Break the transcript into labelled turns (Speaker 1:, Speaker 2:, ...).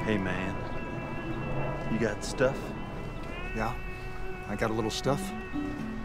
Speaker 1: Hey, man. You got stuff?
Speaker 2: Yeah, I got a little stuff.